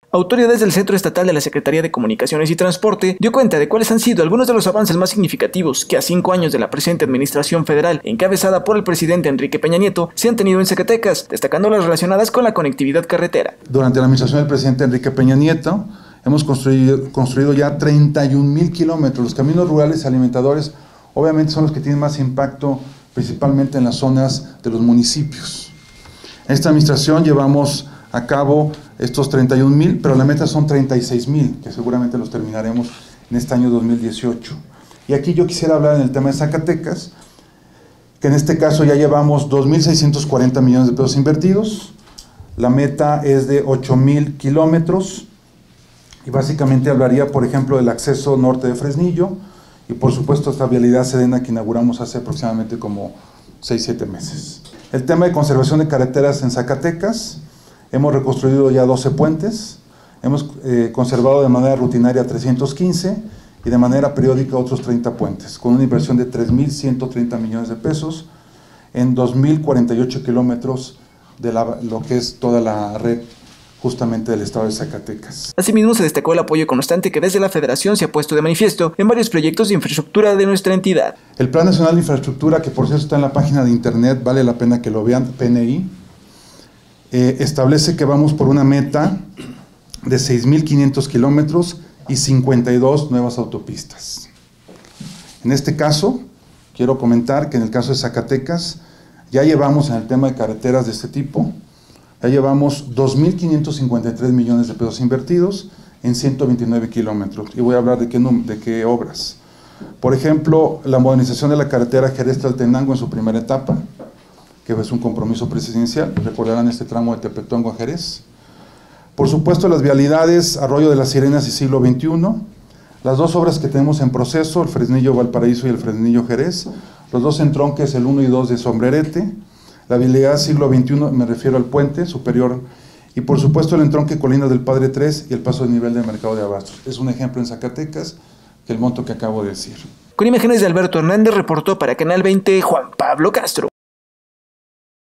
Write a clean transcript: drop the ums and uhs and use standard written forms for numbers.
Autoridades del Centro Estatal de la Secretaría de Comunicaciones y Transporte dio cuenta de cuáles han sido algunos de los avances más significativos que a 5 años de la presente administración federal, encabezada por el presidente Enrique Peña Nieto, se han tenido en Zacatecas, destacando las relacionadas con la conectividad carretera. Durante la administración del presidente Enrique Peña Nieto, hemos construido ya 31,000 kilómetros. Los caminos rurales alimentadores obviamente son los que tienen más impacto, principalmente en las zonas de los municipios. En esta administración llevamos a cabo estos 31,000, pero la meta son 36,000, que seguramente los terminaremos en este año 2018. Y aquí yo quisiera hablar en el tema de Zacatecas, que en este caso ya llevamos 2,640 millones de pesos invertidos. La meta es de 8,000 kilómetros. Y básicamente hablaría, por ejemplo, del acceso norte de Fresnillo y, por supuesto, esta vialidad Sedena que inauguramos hace aproximadamente como 6-7 meses. El tema de conservación de carreteras en Zacatecas, hemos reconstruido ya 12 puentes, hemos conservado de manera rutinaria 315 y de manera periódica otros 30 puentes, con una inversión de 3,130 millones de pesos en 2,048 kilómetros de lo que es toda la red justamente del estado de Zacatecas. Asimismo, se destacó el apoyo constante que desde la Federación se ha puesto de manifiesto en varios proyectos de infraestructura de nuestra entidad. El Plan Nacional de Infraestructura, que por cierto está en la página de internet, vale la pena que lo vean, PNI, establece que vamos por una meta de 6,500 kilómetros y 52 nuevas autopistas. En este caso, quiero comentar que en el caso de Zacatecas, ya llevamos en el tema de carreteras de este tipo, ya llevamos 2,553 millones de pesos invertidos en 129 kilómetros. Y voy a hablar de qué obras. Por ejemplo, la modernización de la carretera Jerez-Tlaltenango en su primera etapa, que es un compromiso presidencial. Recordarán este tramo de Tepetongo a Jerez. Por supuesto, las vialidades Arroyo de las Sirenas y Siglo XXI. Las dos obras que tenemos en proceso, el Fresnillo Valparaíso y el Fresnillo Jerez. Los dos entronques, el 1 y 2 de Sombrerete. La vialidad Siglo XXI, me refiero al puente superior, y por supuesto el entronque Colinas del Padre 3 y el paso de nivel del mercado de abastos. Es un ejemplo en Zacatecas, que el monto que acabo de decir. Con imágenes de Alberto Hernández, reportó para Canal 20 Juan Pablo Castro.